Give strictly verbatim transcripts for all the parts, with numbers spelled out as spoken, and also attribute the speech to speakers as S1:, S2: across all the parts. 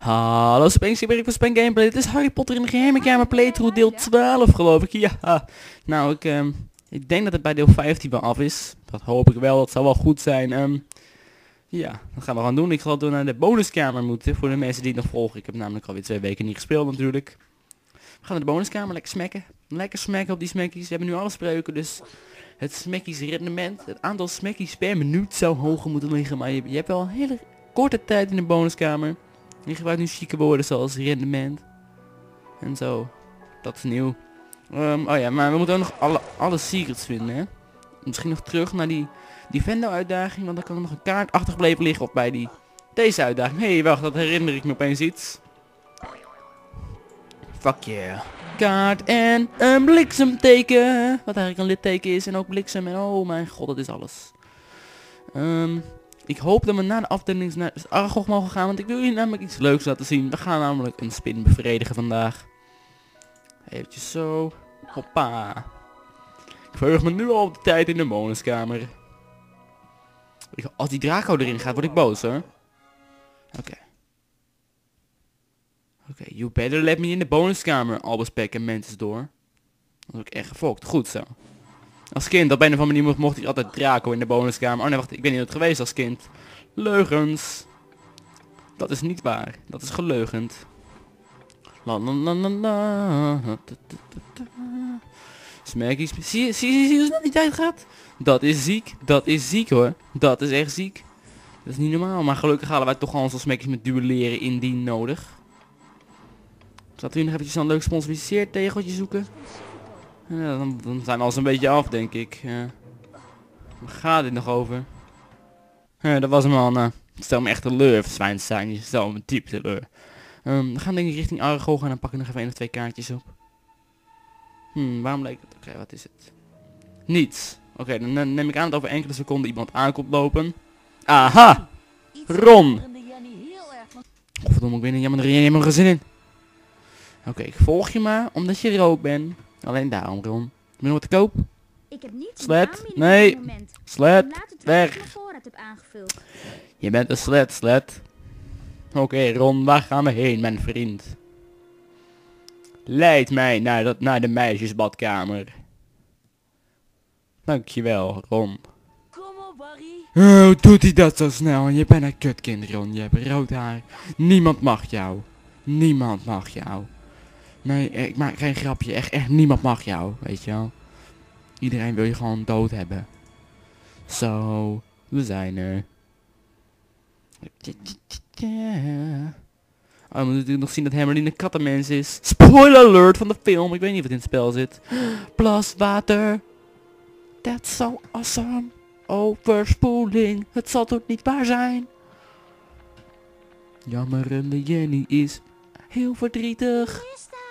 S1: Hallo Spanks, ik ben van Spank Gameplay. Dit is Harry Potter in de geheime kamer playthrough deel twaalf geloof ik. Ja. Nou, ik, um, ik denk dat het bij deel vijftien wel af is. Dat hoop ik wel, dat zou wel goed zijn. Um, ja, dat gaan we gaan doen. Ik zal door naar de bonuskamer moeten voor de mensen die het nog volgen. Ik heb namelijk alweer twee weken niet gespeeld natuurlijk. We gaan naar de bonuskamer, lekker smacken. Lekker smacken op die smackies. We hebben nu alle spreuken, dus het smackies rendement, het aantal smackies per minuut zou hoger moeten liggen. Maar je, je hebt wel een hele korte tijd in de bonuskamer. Je gebruikt nu chique woorden zoals rendement. En zo. Dat is nieuw. Um, oh ja, maar we moeten ook nog alle, alle secrets vinden, hè. Misschien nog terug naar die, die Vendo-uitdaging. Want dan kan er nog een kaart achtergebleven liggen. Of bij die, deze uitdaging. Hé, hey, wacht, dat herinner ik me opeens iets. Fuck yeah. Kaart en een bliksemteken. Wat eigenlijk een litteken is. En ook bliksem. En oh mijn god, dat is alles. Um, Ik hoop dat we na de afdeling naar Aragog mogen gaan, want ik wil jullie namelijk iets leuks laten zien. We gaan namelijk een spin bevredigen vandaag. Eventjes zo. Hoppa. Ik verheug me nu al op de tijd in de bonuskamer. Als die Draco erin gaat, word ik boos, hoor. Oké. Okay. Oké, okay, you better let me in de bonuskamer, Albus Peck en Mentis door. Dat heb ik echt gefokt. Goed zo. Als kind, op een of andere manier mocht ik altijd Draco in de bonuskamer. Oh nee, wacht, ik ben niet geweest als kind. Leugens. Dat is niet waar. Dat is geleugend. La la la la la. Smackies. Zie je, zie je, zie je hoe snel die tijd gaat? Dat is ziek. Dat is ziek hoor. Dat is echt ziek. Dat is niet normaal. Maar gelukkig halen wij toch al onze smackies met duelleren indien nodig. Laten we nog eventjes een leuk gesponsoriseerd tegeltje zoeken. Ja, dan, dan zijn we al zo'n beetje af, denk ik. Ja. Waar gaat dit nog over? Ja, dat was hem al. Nou, stel me echt teleur, Zwijnstein. Je stel me diep teleur. Um, we gaan denk ik richting Aragog en dan pakken we nog even één of twee kaartjes op. Hmm, waarom leek het? Oké, okay, wat is het? Niets. Oké, okay, dan, dan neem ik aan dat over enkele seconden iemand aankomt lopen. Aha! Ron! Godverdomme, ik ben er jammer, er helemaal geen zin in. Oké, okay, ik volg je maar, omdat je rood bent. Alleen daarom, Ron. Ben je nog wat te koop?
S2: Ik heb niet
S1: Slet, nee. Slet, weg. Je bent een slet, slet. Oké, okay, Ron, waar gaan we heen, mijn vriend? Leid mij naar, dat, naar de meisjesbadkamer. Dankjewel, Ron.
S3: Kom op, Harry.
S1: Oh, doet hij dat zo snel? Je bent een kutkind, Ron. Je hebt rood haar. Niemand mag jou. Niemand mag jou. Nee, ik maak geen grapje. Echt, echt niemand mag jou, weet je wel. Iedereen wil je gewoon dood hebben. Zo, we zijn er. Oh, we moeten natuurlijk nog zien dat Hermeline een kattenmens is. Spoiler alert van de film. Ik weet niet wat in het spel zit. Plus water. That's so awesome. Overspoeling. Het zal toch niet waar zijn. Jammerende Jenny is heel verdrietig.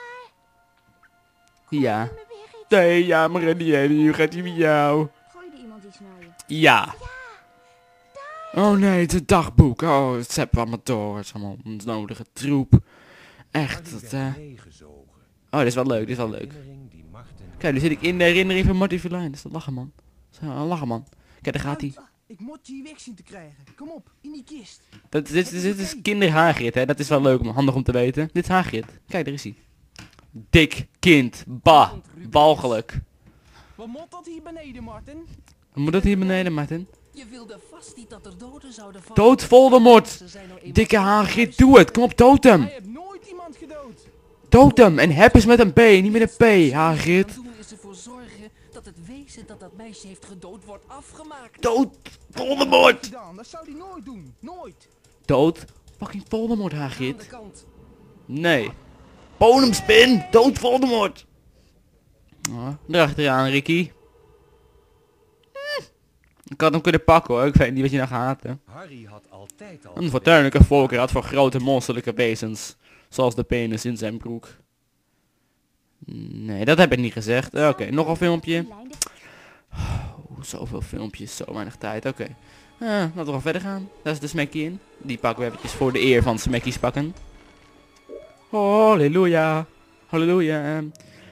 S1: Ja. Nee, jammerende Jenny. Nu gaat hij met jou.
S2: Gooide iemand iets naar je?
S1: Ja. Oh nee, het is het dagboek. Oh, het zet van mijn door. Het is allemaal onnodige troep. Echt. Dat, uh... Oh, dit is wel leuk. Dit is wel leuk. Kijk, nu zit ik in de herinnering van Marty Verlaine. Dat is dat lachen, man. Dat is een lachen, man. Kijk, daar gaat hij.
S3: Ik moet je hier weg zien te krijgen. Kom op, in die kist.
S1: Dat, dit, dit, dit is kinderhaagrit, hè. Dat is wel leuk, om handig om te weten. Dit is Hagrid. Kijk, daar is hij. Dik kind. Bah. Walgelijk.
S3: Wat moet dat hier beneden, Martin?
S1: Wat moet dat hier beneden, Martin?
S4: Je wilde vast niet dat er doden zouden vallen.
S1: Dood Voldemort! Dikke Hagrid, doe het! Kom op, dood hem!
S3: Hij heeft nooit iemand gedood.
S1: Dood hem! En heb eens met een B, niet met een P, Hagrid.
S4: Doen is ervoor zorgen dat het wezen dat dat meisje heeft gedood wordt afgemaakt.
S1: Dood Voldemort!
S3: Dan, dat zou hij nooit doen. Nooit.
S1: Dood fucking Voldemort,
S4: Aan de
S1: Hagrid.
S4: kant.
S1: Nee. Bodemspin! Dood Voldemort! Oh, erachteraan, Ricky. Hm. Ik had hem kunnen pakken hoor, ik weet niet wat je nou gaat, hè.
S5: Harry had altijd al
S1: Een fortuinlijke voorkeur had voor grote monsterlijke wezens. Zoals de penis in zijn broek. Nee, dat heb ik niet gezegd. Oké, okay, nog een filmpje. Oh, zoveel filmpjes, zo weinig tijd. Oké. Okay. Uh, laten we gewoon verder gaan. Daar is de smackie in. Die pakken we eventjes voor de eer van smackies pakken. Halleluja. Halleluja.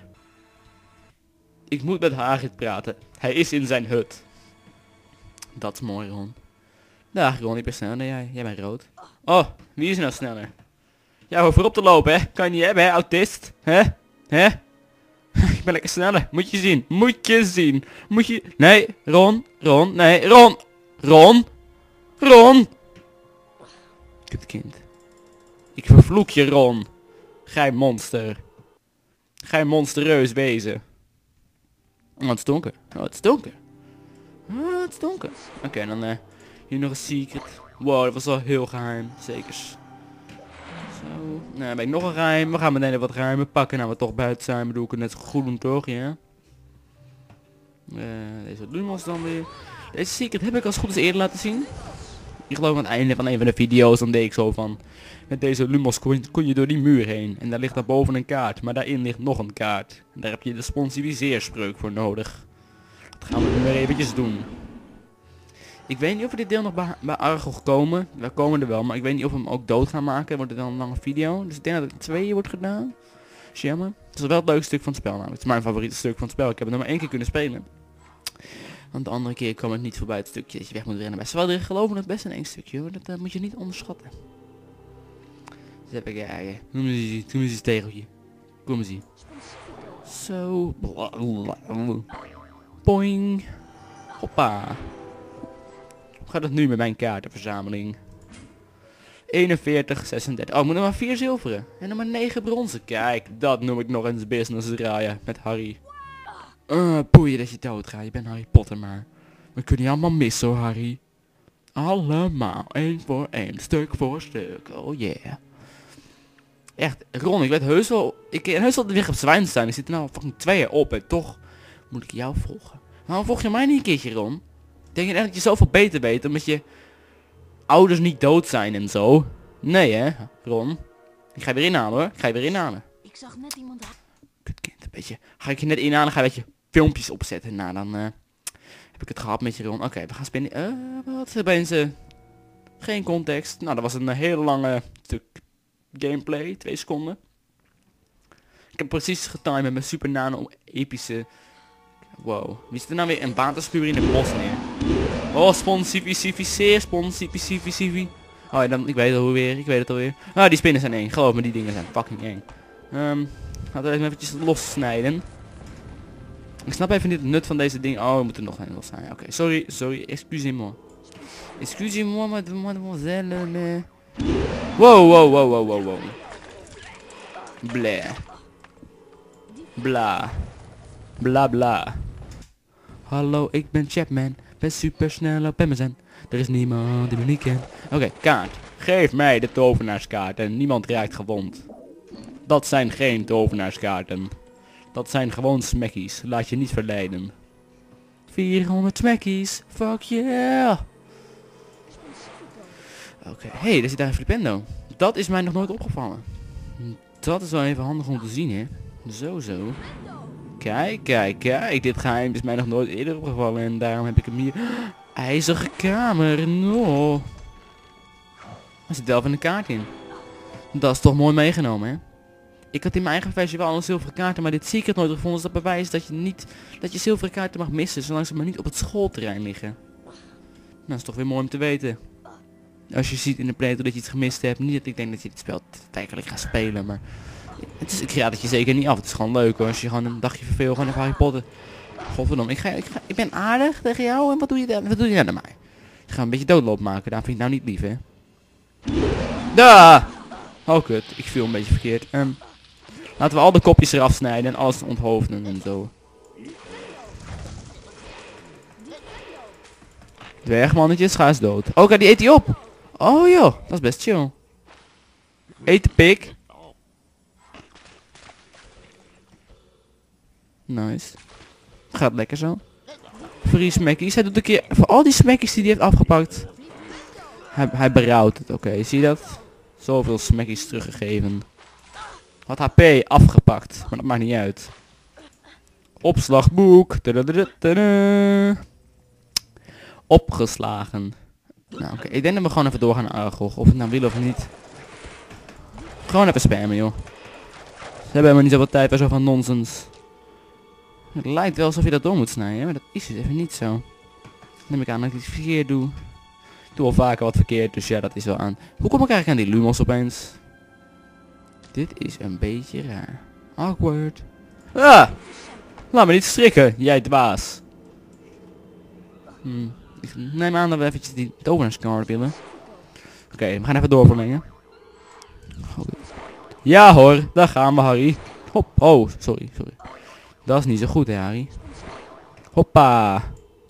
S1: Ik moet met Hagrid praten. Hij is in zijn hut. Dat is mooi, Ron. Dag Ron, ik ben sneller dan jij. Jij bent rood. Oh, wie is nou sneller? Ja, hoef voorop te lopen, hè. Kan je niet hebben, hè, autist. Hè? Hè? Ik ben lekker sneller. Moet je zien. Moet je zien. Moet je... Nee, Ron. Ron. Nee, Ron. Ron. Ron. Kut kind. Ik vervloek je, Ron. Gij monster. Gij monstereus wezen. Oh, het is donker. Oh, het is donker. Oh, het is donker. Oké, okay, dan uh, hier nog een secret. Wow, dat was wel heel geheim. Zekers. Zo. Nou, dan ben ik nog een geheim. We gaan meteen even wat geheimen pakken. Nou, we toch buiten zijn. Bedoel ik het net zo goed doen, toch? Ja. Uh, deze Lumos dan weer. Deze secret heb ik als goed is eerder laten zien. Ik geloof aan het einde van een van de video's. Dan deed ik zo van. Met deze Lumos kon, kon je door die muur heen. En daar ligt daarboven een kaart. Maar daarin ligt nog een kaart. En daar heb je de sponsiviseerspreuk voor nodig. Dat gaan we nu weer eventjes doen. Ik weet niet of we dit deel nog bij, bij Argos komen. We komen er wel, maar ik weet niet of we hem ook dood gaan maken. Wordt het dan een lange video. Dus ik denk dat het tweeën wordt gedaan. Is jammer. Het is wel het leukste stuk van het spel namelijk. Het is mijn favoriete stuk van het spel. Ik heb het nog maar één keer kunnen spelen. Want de andere keer kwam het niet voorbij het stukje dat je weg moet rennen bij Zwadrig. Geloven het best in één stukje hoor. Dat uh, moet je niet onderschatten. Dus heb ik kijken. Noem eens iets, noem eens iets tegeltje. Kom eens hier. Zo. Boing. Hoppa. Hoe gaat het nu met mijn kaartenverzameling? eenenveertig, zesendertig. Oh, ik moet nog maar vier zilveren. En nog maar negen bronzen. Kijk, dat noem ik nog eens business draaien met Harry. Uh, boeien dat je doodgaat. Je bent Harry Potter maar. We kunnen je allemaal missen hoor, Harry. Allemaal. één voor één. Stuk voor stuk. Oh yeah. Echt, Ron, ik weet heus wel... Ik ken heus wel de weg op Zwijnstein. Ik zit er nou fucking tweeën op en toch moet ik jou volgen. Waarom volg je mij niet een keertje, Ron? Denk je echt dat je zoveel beter weet omdat je ouders niet dood zijn en zo? Nee hè, Ron. Ik ga je weer inhalen hoor. Ik ga je weer inhalen.
S2: Ik zag net iemand...
S1: Kut kind, een beetje. Ga ik je net inhalen, ga je een beetje filmpjes opzetten. Nou, dan uh, heb ik het gehad met je, Ron. Oké, okay, we gaan spinnen. Uh, wat opeens uh, geen context. Nou, dat was een uh, hele lange stuk gameplay. Twee seconden. Ik heb precies getimed met mijn super nano epische... Wow. Wie zit er nou weer een baan te spuren in het bos neer? Oh, sponsificeer, sponsificeer. Oh ja, dan, ik weet het alweer, ik weet het alweer. Ah, die spinnen zijn eng. Geloof me, die dingen zijn fucking eng. Um, laten we even eventjes lossnijden. Ik snap even niet het nut van deze dingen. Oh, we moeten nog een lossnijden. Oké, okay, sorry, sorry, excusez-moi. Excusez-moi, mademoiselle. Wow, wow, wow, wow, wow, wow. Blah. Bla. Bla bla. Hallo, ik ben Chapman. Ben super snel op M S N. Er is niemand die me niet kent. Oké, okay, kaart. Geef mij de tovenaarskaart en niemand raakt gewond. Dat zijn geen tovenaarskaarten. Dat zijn gewoon smackies. Laat je niet verleiden. vierhonderd smackies. Fuck yeah. Oké, okay. Hey, daar zit daar een Flipendo. Dat is mij nog nooit opgevallen. Dat is wel even handig om te zien, hè. Zo, zo. Kijk, kijk, kijk. Dit geheim is mij nog nooit eerder opgevallen. En daarom heb ik hem hier... IJzige kamer. No. Er zit wel van de kaart in. Dat is toch mooi meegenomen, hè. Ik had in mijn eigen versie wel al een zilveren kaarten, maar dit secret nooit gevonden. Dus dat bewijst dat je niet... Dat je zilveren kaarten mag missen, zolang ze maar niet op het schoolterrein liggen. Nou, dat is toch weer mooi om te weten. Als je ziet in de playthrough dat je iets gemist hebt. Niet dat ik denk dat je dit spel werkelijk gaat spelen, maar... Het is, ik raad het je zeker niet af. Het is gewoon leuk hoor. Als je gewoon een dagje verveelt, gewoon even Harry Potter. Godverdomme, ik, ga, ik, ga, ik ben aardig tegen jou en wat doe je dan? Wat doe je dan naar mij? Je gaat een beetje doodloop maken, daar vind ik nou niet lief, hè. Dah! Oh kut, ik viel een beetje verkeerd. Um, laten we al de kopjes eraf snijden en alles onthoofden en zo. Dwergmannetjes, ga eens dood. Oh kijk, die eet hij op! Oh joh, dat is best chill. Eet de pik. Nice. Gaat lekker zo. Free smackies. Hij doet een keer... Voor al die smackies die hij heeft afgepakt. Hij, hij berouwt het. Oké, okay, zie je dat? Zoveel smackies teruggegeven. Wat H P afgepakt. Maar dat maakt niet uit. Opslagboek. Tadadadada. Opgeslagen. Nou oké, okay. Ik denk dat we gewoon even doorgaan naar Argos. Of het nou wil of niet. Gewoon even spammen joh. Ze hebben helemaal niet zoveel tijd bij zo van nonsens. Het lijkt wel alsof je dat door moet snijden, maar dat is dus even niet zo. Neem ik aan dat ik iets verkeerd doe. Ik doe al vaker wat verkeerd, dus ja, dat is wel aan. Hoe kom ik eigenlijk aan die Lumos opeens? Dit is een beetje raar. Awkward. Ah! Laat me niet strikken, jij dwaas. Hmm. Ik neem aan dat we eventjes die tovenaarskamer willen. Oké, okay, we gaan even doorverlengen. Ja hoor, daar gaan we Harry. Hop, oh, sorry, sorry. Dat is niet zo goed hè Harry. Hoppa.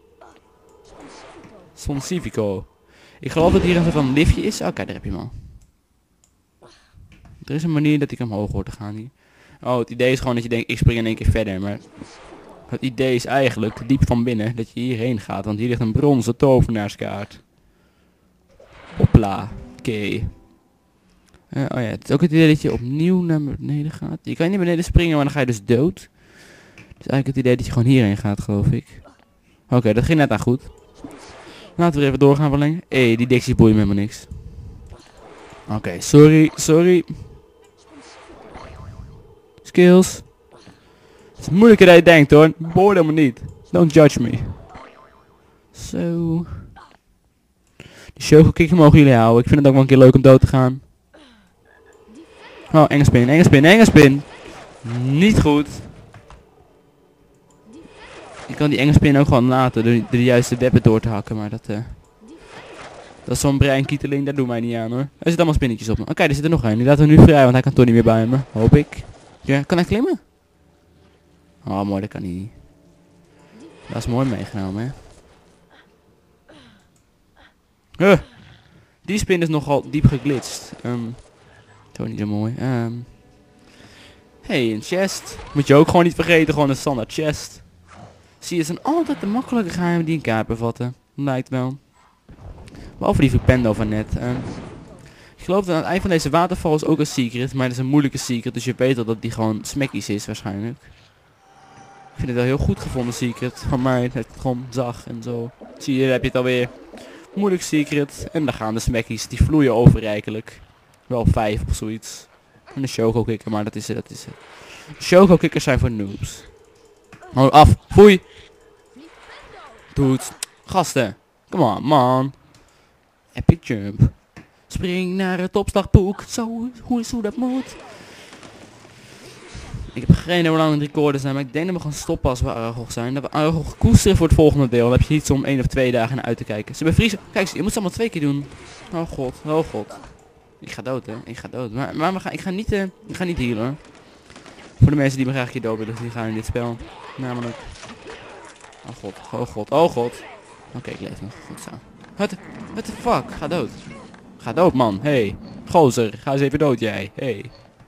S1: Sonsifico. Ik geloof dat hier een soort van liftje is. Oké, okay, daar heb je hem al. Er is een manier dat ik omhoog hoor te gaan hier. Oh, het idee is gewoon dat je denkt, ik spring in één keer verder. Maar het idee is eigenlijk, diep van binnen, dat je hierheen gaat. Want hier ligt een bronzen tovenaarskaart. Hopla. Oké. Okay. Uh, oh ja, het is ook het idee dat je opnieuw naar beneden gaat. Je kan niet naar beneden springen, maar dan ga je dus dood. Dus eigenlijk het idee dat je gewoon hierheen gaat, geloof ik. Oké, okay, dat ging net aan goed. Laten we weer even doorgaan verlengen. Hé, hey, die Dixie boeit me helemaal niks. Oké, okay, sorry, sorry. Skills. Het is moeilijker dan je denkt hoor. Beoordeel me niet. Don't judge me. Zo. Die shovel kicken mogen jullie houden. Ik vind het ook wel een keer leuk om dood te gaan. Oh, enge spin, enge spin, enge spin. Niet goed. Je kan die enge spin ook gewoon laten door de juiste webben door te hakken, maar dat... Uh, dat is zo'n breinkieteling, daar doen wij niet aan hoor. Er zitten allemaal spinnetjes op me. Oké, okay, er zit er nog een. Die laten we nu vrij, want hij kan toch niet meer bij me. Hoop ik. Ja, kan hij klimmen? Oh, mooi, dat kan hij niet. Dat is mooi meegenomen, hè. Huh. Die spin is nogal diep geglitst. Um, toch niet zo mooi. Um. Hey, een chest. Moet je ook gewoon niet vergeten, gewoon een standaard chest. Zie je, het zijn altijd de makkelijke geheimen die een kaart bevatten. Lijkt wel. Behalve die Flipendo van net. Um, ik geloof dat aan het eind van deze waterval is ook een secret. Maar dat is een moeilijke secret. Dus je weet al dat die gewoon smekkies is waarschijnlijk. Ik vind het wel heel goed gevonden secret. Van mij dat het gewoon zag en zo. Zie je, daar heb je het alweer. Moeilijk secret. En daar gaan de smekkies. Die vloeien overrijkelijk. Wel vijf of zoiets. En de Choco kikker, maar dat is het, dat is het. Choco kikkers zijn voor noobs. Oh, af. Foei. Doet. Gasten. Come on, man. Epic jump. Spring naar het opslagboek. Zo, hoe is hoe dat moet. Ik heb geen idee hoe lang het recorden zijn, maar ik denk dat we gaan stoppen als we Aragog zijn. Dat we Aragog koesteren voor het volgende deel. Dan heb je niet om één of twee dagen naar uit te kijken. Ze bevriezen. Kijk, je moet ze allemaal twee keer doen. Oh god, oh god. Ik ga dood hè, ik ga dood. Maar, maar we gaan, ik ga niet, uh, ik ga niet healen hoor. Voor de mensen die me graag hier dood willen, die gaan in dit spel. Namelijk. Oh god, oh god, oh god. Oké, okay, ik leef nog. Goed zo. What the, what the fuck? Ga dood. Ga dood man, hey. Gozer, ga eens even dood jij, hey.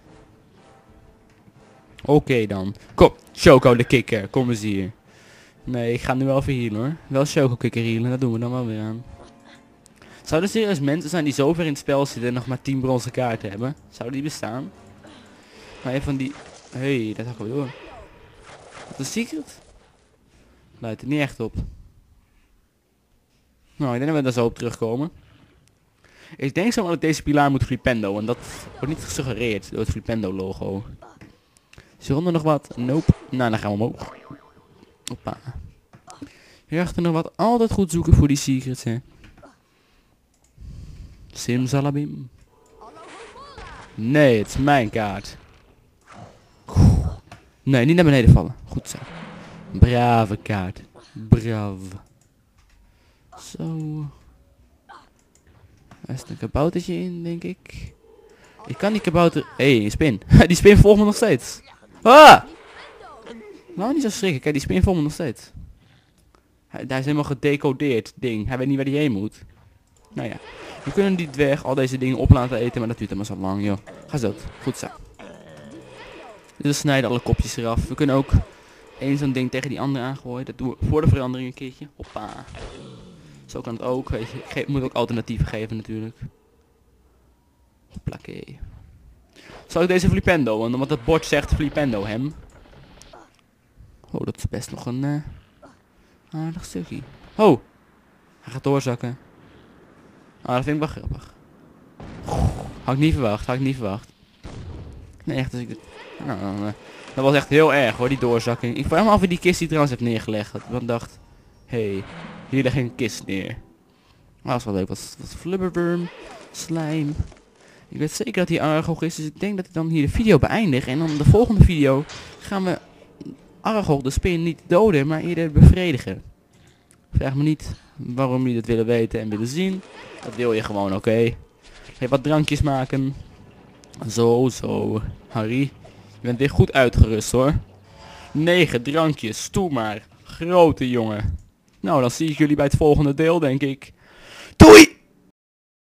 S1: Oké okay, dan. Kom, Choco de kikker, kom eens hier. Nee, ik ga nu wel even healen hoor. Wel Choco kikker healen, dat doen we dan wel weer aan. Zouden er serieus mensen zijn die zo ver in het spel zitten en nog maar tien bronzen kaarten hebben? Zouden die bestaan? Maar een van die... Hé, hey, dat hakken we door. Wat een secret? Luidt er niet echt op. Nou, ik denk dat we daar zo op terugkomen. Ik denk zo dat ik deze pilaar moet Flipendo. En dat wordt niet gesuggereerd door het Flipendo logo. Is er nog wat? Nope. Nou, dan gaan we omhoog. Hoppa. Hierachter nog wat. Altijd goed zoeken voor die secrets, hè. Simsalabim. Nee, het is mijn kaart. Nee, niet naar beneden vallen. Goed zo. Brave kaart. Brav. Zo. Er is een kaboutertje in, denk ik. Ik kan die kabouter... Hé, hey, een spin. Die spin volgt me nog steeds. Ah! Nou, niet zo schrikken. Kijk, die spin volgt me nog steeds. Hij, hij is helemaal gedecodeerd, ding. Hij weet niet waar hij heen moet. Nou ja. We kunnen die dwerg al deze dingen op laten eten, maar dat duurt helemaal zo lang, joh. Ga zo. Goed zo. Dus we snijden alle kopjes eraf. We kunnen ook één zo'n ding tegen die andere aangooien. Dat doen we voor de verandering een keertje. Hoppa. Zo kan het ook, weet je. Ik ge moet ook alternatieven geven natuurlijk. Hoppakee. Zal ik deze Flipendo, want het bord zegt Flipendo hem. Oh, dat is best nog een uh, aardig stukje. Oh, hij gaat doorzakken. Ah, dat vind ik wel grappig. Had ik niet verwacht, had ik niet verwacht. Nee, echt, als ik dit... Nou, dan, uh, dat was echt heel erg hoor, die doorzakking. Ik vraag me af wie die kist die trouwens heeft neergelegd. Want ik dacht, hé, hey, hier ligt een kist neer. Ah, dat is wel leuk. Wat, wat flubberworm, slijm. Ik weet zeker dat hij Aragog is, dus ik denk dat ik dan hier de video beëindig. En dan de volgende video gaan we Aragog, de spin, niet doden, maar eerder bevredigen. Vraag me niet waarom jullie dat willen weten en willen zien. Dat wil je gewoon, oké. Okay. Even wat drankjes maken. Zo, zo. Harry, je bent weer goed uitgerust hoor. negen drankjes, toe maar. Grote jongen. Nou, dan zie ik jullie bij het volgende deel, denk ik. Doei!